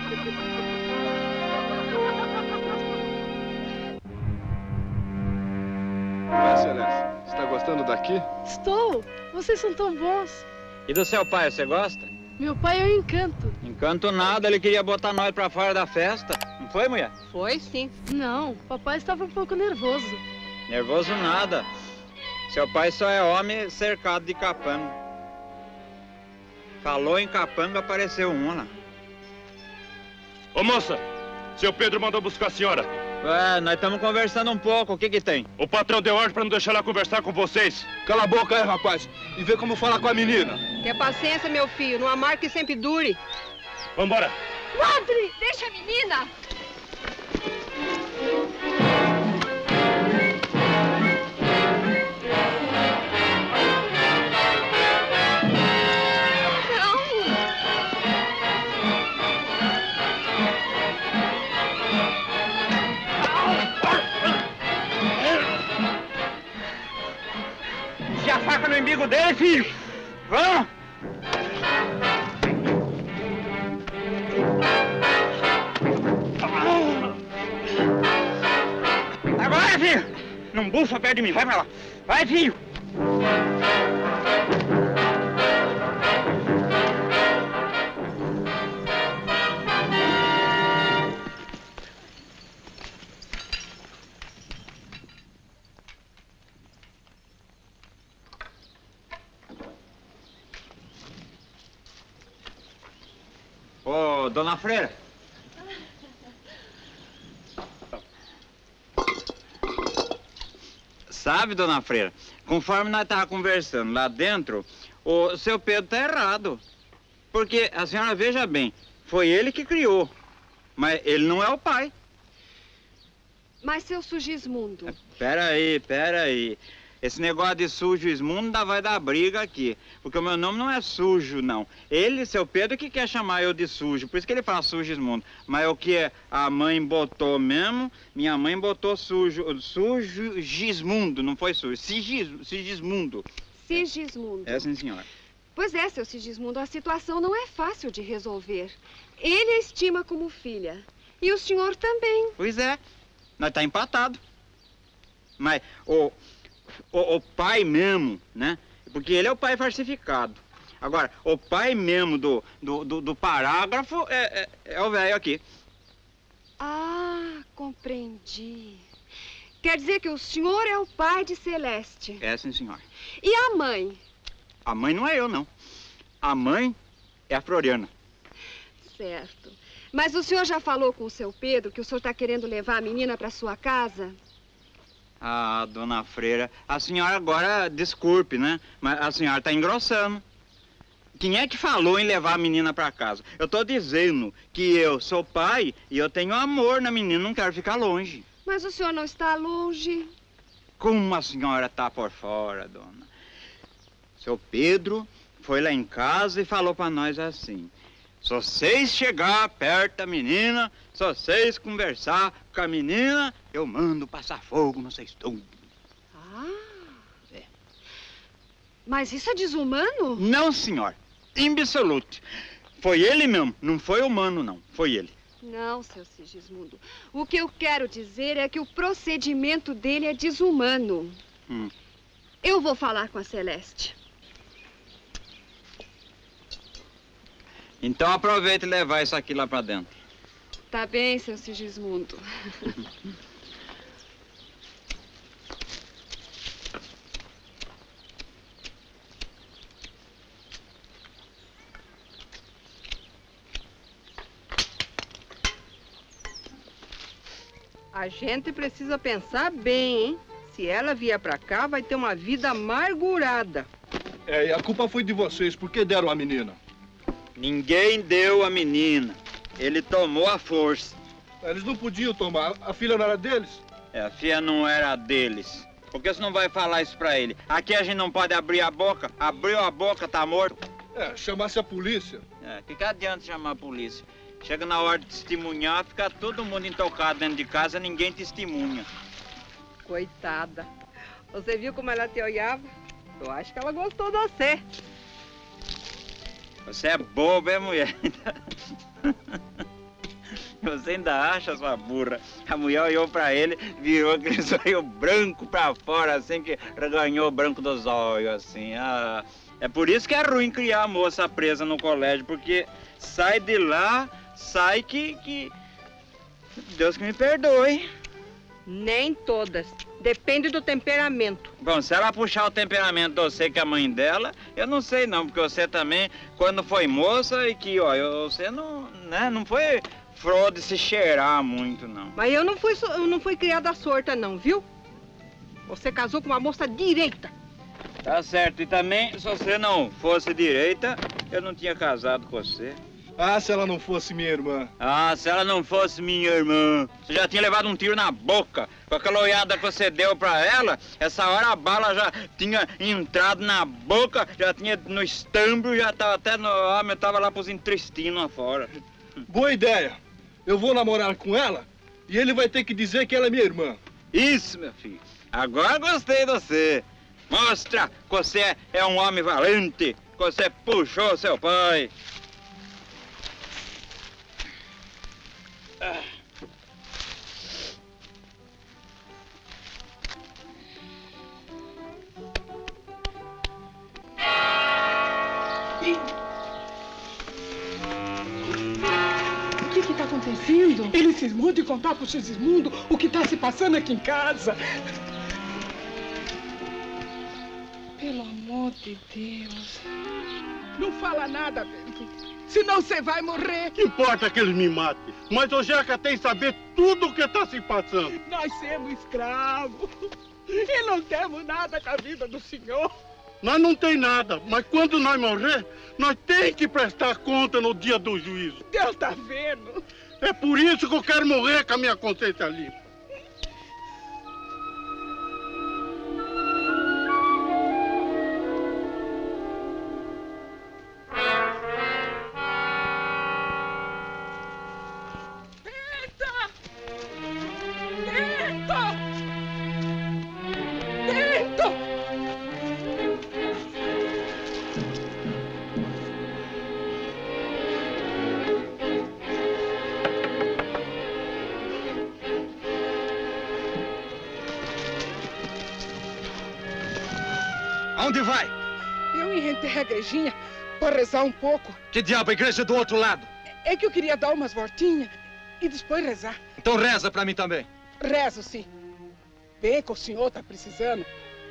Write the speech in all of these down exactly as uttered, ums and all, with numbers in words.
Ué, Celeste, você tá gostando daqui? Estou! Vocês são tão bons. E do seu pai, você gosta? Meu pai é um encanto. Encanto nada, ele queria botar nós pra fora da festa. Não foi, mulher? Foi, sim. Não, papai estava um pouco nervoso. Nervoso nada. Seu pai só é homem cercado de capanga. Falou em capanga, apareceu um lá. Ô, moça, seu Pedro mandou buscar a senhora. Ué, nós estamos conversando um pouco, o que que tem? O patrão deu ordem pra não deixar ela conversar com vocês. Cala a boca aí, rapaz, e vê como falar com a menina. Tenha paciência, meu filho, não amar que sempre dure. Vambora. Padre, deixa a menina! Enfia a faca no umbigo dele, filho! Vamos! Agora, filho! Não bufa perto de mim, vai pra lá! Vai, filho! Ô, dona Freira. Sabe, dona Freira, conforme nós estávamos conversando lá dentro, o seu Pedro está errado. Porque a senhora, veja bem, foi ele que criou, mas ele não é o pai. Mas, seu Sugismundo... Pera aí, pera aí. Esse negócio de Sugismundo ainda vai dar briga aqui. Porque o meu nome não é Sujo, não. Ele, seu Pedro, que quer chamar eu de Sujo. Por isso que ele fala Sugismundo. Mas o que a mãe botou mesmo, minha mãe botou Sujo. Sugismundo, não foi Sujo. Sigis, Sigismundo. Sigismundo. É, sim, senhora. Pois é, seu Sigismundo, a situação não é fácil de resolver. Ele a estima como filha. E o senhor também. Pois é. Nós tá empatado. Mas o... O, o pai mesmo, né? Porque ele é o pai falsificado. Agora, o pai mesmo do, do, do, do parágrafo é, é, é o velho aqui. Ah, compreendi. Quer dizer que o senhor é o pai de Celeste. É, sim, senhora. E a mãe? A mãe não é eu, não. A mãe é a Floriana. Certo. Mas o senhor já falou com o seu Pedro que o senhor está querendo levar a menina para sua casa? Ah, dona Freira, a senhora agora, desculpe, né? Mas a senhora está engrossando. Quem é que falou em levar a menina para casa? Eu tô dizendo que eu sou pai e eu tenho amor na menina, não quero ficar longe. Mas o senhor não está longe. Como a senhora tá por fora, dona? Seu Pedro foi lá em casa e falou para nós assim: se vocês chegar perto da menina, se vocês conversar com a menina, eu mando passar fogo no vocês tudo. Ah. É. Mas isso é desumano? Não, senhor. Em absoluto. Foi ele mesmo. Não foi humano, não. Foi ele. Não, seu Sigismundo. O que eu quero dizer é que o procedimento dele é desumano. Hum. Eu vou falar com a Celeste. Então aproveita e levar isso aqui lá pra dentro. Tá bem, seu Sigismundo. A gente precisa pensar bem, hein? Se ela vier pra cá, vai ter uma vida amargurada. É, e a culpa foi de vocês, porque deram a menina. Ninguém deu a menina. Ele tomou a força. Eles não podiam tomar, a filha não era deles? É, a filha não era deles. Por que você não vai falar isso pra ele? Aqui a gente não pode abrir a boca. Abriu a boca, tá morto. É, chamasse a polícia. É, que que adianta chamar a polícia? Chega na hora de testemunhar, fica todo mundo intocado dentro de casa, ninguém testemunha. Coitada. Você viu como ela te olhava? Eu acho que ela gostou de você. Você é boba, é mulher? Você ainda acha, sua burra? A mulher olhou pra ele, virou aquele zóio branco pra fora, assim, que reganhou o branco dos olhos, assim. Ah, é por isso que é ruim criar a moça presa no colégio, porque sai de lá, sai que... que... Deus que me perdoe. Nem todas. Depende do temperamento. Bom, se ela puxar o temperamento de você que é a mãe dela, eu não sei não, porque você também, quando foi moça, e que, ó, você não, né, não foi flor de se cheirar muito, não. Mas eu não fui, so- eu não fui criada sorta, não, viu? Você casou com uma moça direita. Tá certo, e também, se você não fosse direita, eu não tinha casado com você. Ah, se ela não fosse minha irmã. Ah, se ela não fosse minha irmã, você já tinha levado um tiro na boca. Com aquela olhada que você deu pra ela, essa hora a bala já tinha entrado na boca, já tinha no estâmbio, já tava até no... Ah, eu tava lá pros intestinos afora. Boa ideia. Eu vou namorar com ela e ele vai ter que dizer que ela é minha irmã. Isso, meu filho. Agora gostei de você. Mostra que você é um homem valente, que você puxou seu pai. Ah. O que está acontecendo? Ele cismou de contar pro Sigismundo o que está se passando aqui em casa. Pelo amor de Deus. Não fala nada, Pedro. Senão você vai morrer. Que importa que eles me matem? Mas o Jeca tem que saber tudo o que está se passando. Nós somos escravos. E não temos nada com a vida do senhor. Nós não tem nada, mas quando nós morrer, nós tem que prestar conta no dia do juízo. Deus tá vendo. É por isso que eu quero morrer com a minha consciência limpa. Aonde vai? Eu inventei a igrejinha para rezar um pouco. Que diabo, a igreja é do outro lado. É que eu queria dar umas voltinhas e depois rezar. Então reza pra mim também. Rezo, sim. Bem que o senhor tá precisando.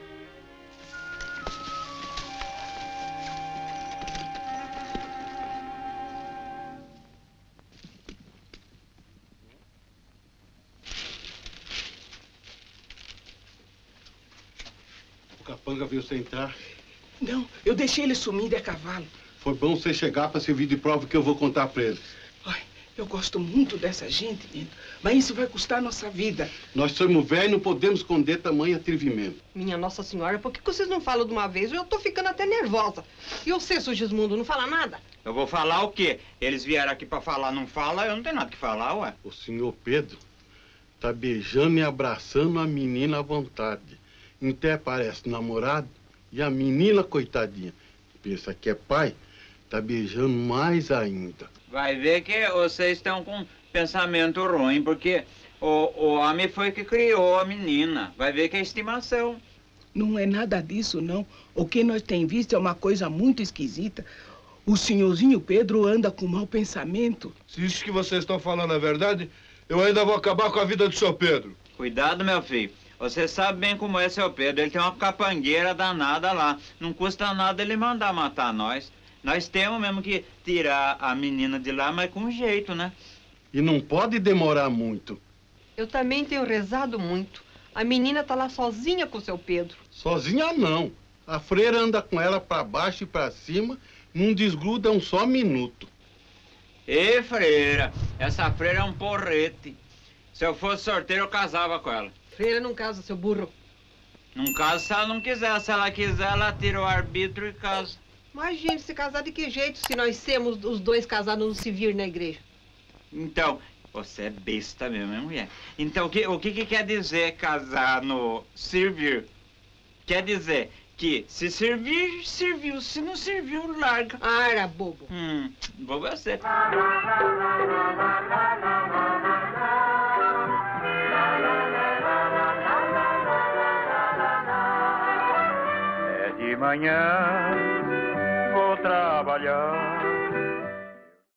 O capanga viu você entrar. Não, eu deixei ele sumir de cavalo. Foi bom você chegar para servir de prova que eu vou contar para ele. Ai, eu gosto muito dessa gente, Nino, mas isso vai custar a nossa vida. Nós somos velhos e não podemos esconder tamanho atrevimento. Minha Nossa Senhora, por que vocês não falam de uma vez? Eu tô ficando até nervosa. E você, Sigismundo, não fala nada? Eu vou falar o quê? Eles vieram aqui pra falar, não fala, eu não tenho nada que falar, ué. O senhor Pedro tá beijando e abraçando a menina à vontade. Até parece namorado e a menina, coitadinha, pensa que é pai, tá beijando mais ainda. Vai ver que vocês estão com pensamento ruim, porque o, o homem foi que criou a menina. Vai ver que é estimação. Não é nada disso, não. O que nós temos visto é uma coisa muito esquisita. O senhorzinho Pedro anda com mau pensamento. Se isso que vocês estão falando é verdade, eu ainda vou acabar com a vida do seu Pedro. Cuidado, meu filho. Você sabe bem como é seu Pedro. Ele tem uma capangueira danada lá. Não custa nada ele mandar matar nós. Nós temos mesmo que tirar a menina de lá, mas com jeito, né? E não pode demorar muito. Eu também tenho rezado muito. A menina tá lá sozinha com o seu Pedro. Sozinha não. A freira anda com ela para baixo e para cima, não desgruda um só minuto. Ê, freira, essa freira é um porrete. Se eu fosse sorteiro, eu casava com ela. Freira não casa, seu burro. Não casa se ela não quiser. Se ela quiser, ela tira o arbítrio e casa. Imagine se casar de que jeito se nós temos os dois casados no civil na igreja. Então, você é besta mesmo, hein, mulher? Então, o que, o que, que quer dizer casar no servir? Quer dizer que se servir, serviu. Se não serviu, larga. Ah, era bobo. Hum, bobo é você. manhã vou trabalhar.